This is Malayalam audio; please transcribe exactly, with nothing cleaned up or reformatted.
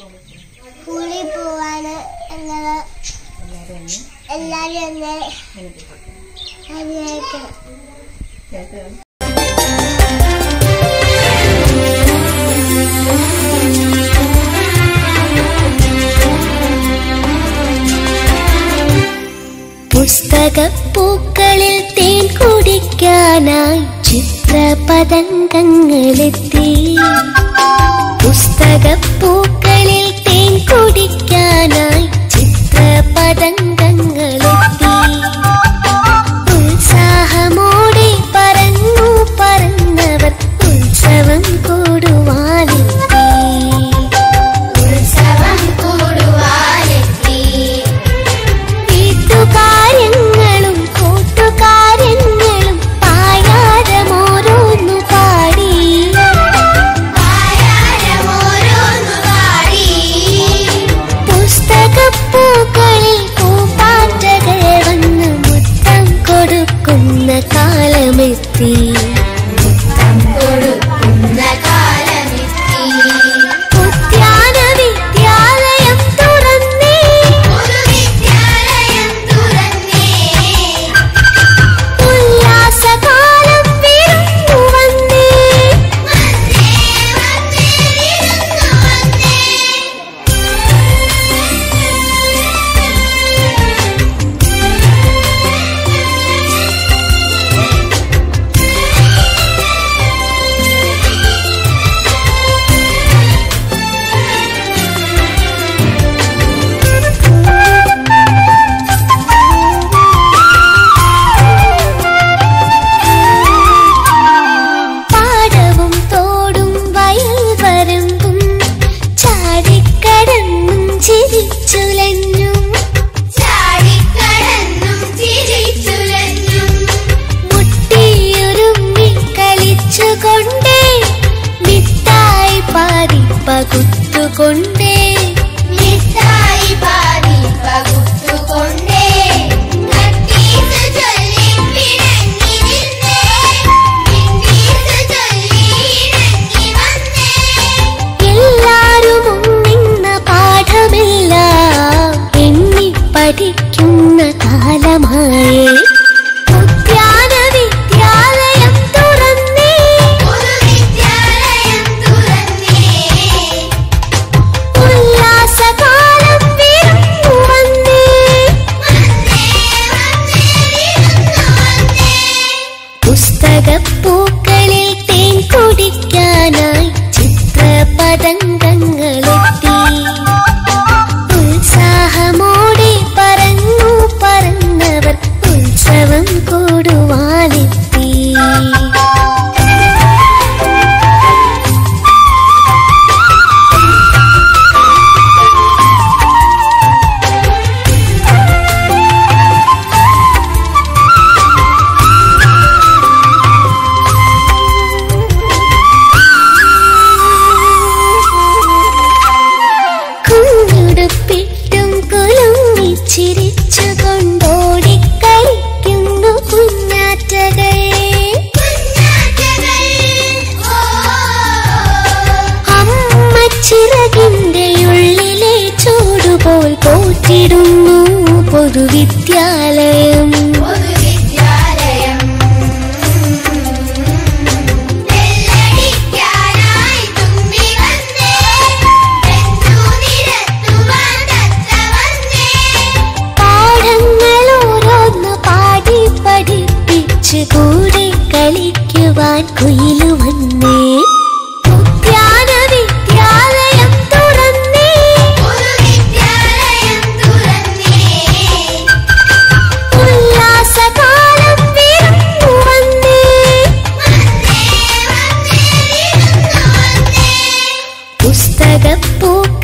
സ്കൂളിൽ പോവാണ് എന്നത് എല്ലാവരും എന്നെ അനുഗ്രഹിക്കണം. പുസ്തകപ്പൂക്കളിൽ തേൻ കുടിക്കാനായി ചിത്രപതംഗങ്ങളെത്തി. പുസ്തകപ്പൂക്കളിൽ തേൻ കുടിക്കാനായി ചിത്രപതംഗങ്ങളെത്തി. ഉത്സാഹമോടെ പറന്നു പറന്നവർ ഉത്സവം കൂടുവാനെത്തി. ഉത്സവം കൂടുവാനെത്തി. വീട്ടുകാര്യങ്ങളും കൂട്ടുകാര്യങ്ങളും പായാരമോരോന്നു പാടി. പായാരമോരോന്നു പാടി. പുസ്തകപ്പൂക്കളിൽ പൂപ്പാറ്റകൾ വന്ന് മുത്തം കൊടുക്കുന്ന കാലമെത്തി. മുത്തം കൊടുക്കുന്ന കാലമെത്തി. ഉദ്യാന വിദ്യാലയം തുറന്നേ. ഒരു വിദ്യാലയം തുറന്നേ. ഉല്ലാസകാലം വിരുന്നു വന്നേ. വന്നേ വന്നേ വിരുന്നു വന്നേ. പാടവും തോടും വയൽ വരമ്പും ചാടിക്കടന്നും ചിരിച്ചുലഞ്ഞും. ചാടിക്കടന്നും ചിരിച്ചുലഞ്ഞും. മുട്ടിയുരുമ്മി കളിച്ചുകൊണ്ടേ മിഠായി പാടി പകുത്തുകൊണ്ടേ. മിഠായി പാടി പകുത്തുകൊണ്ടേ. കട്ടീസ് ചൊല്ലി പിണങ്ങി നിന്നേ. മിണ്ടീസ് ചൊല്ലി ഇണങ്ങി വന്നേ. എല്ലാരും ഒന്നിന്ന പാഠമെല്ലാം എണ്ണി പഠിക്കുന്ന കാലമായി. ഉദ്യാന വിദ്യാലയം തുറന്നേ. ഒരു വിദ്യാലയം തുറന്നേ. ഉല്ലാസകാലം വിരുന്നു വന്നേ. വന്നേ വന്നേ വിരുന്നു വന്നേ. പുസ്തകപ്പൂക്കളിൽ തേൻ കുടിക്കാനായി ചിത്രപതംഗങ്ങളെത്തി. ഉത്സാഹമോടെ പറന്നു പറന്നവർ ഉത്സവം കൂടുവാനെത്തി. കുഞ്ഞുടുപ്പിട്ടും കുലുങ്ങി ചിരിച്ചുകൊണ്ടോടി കളിക്കുന്നു കുഞ്ഞാറ്റകൾ. അമ്മച്ചിറകിന്റെ ഉള്ളിലെ ചൂടുപോൽ പോറ്റിടുന്നു പൊതുവിദ്യാലയം. വെള്ളടിക്കാനായി തുമ്പി വന്നേ. ബന്ധു നിരത്തുവാൻ തത്ത വന്നേ. പാഠങ്ങൾ ഓരോന്ന് പാടി പഠിപ്പിച്ച് കൂടെ കളിക്കുവാൻ കുയിലു വന്നേ. ഉദ്യാന വിദ്യാലയം തുറന്നേ. ഒരു വിദ്യാലയം തുറന്നേ. ഉല്ലാസകാലം വിരുന്നു വന്നേ. വന്നേ വന്നേ വിരുന്നു വന്നേ. പുസ്തകപ്പൂ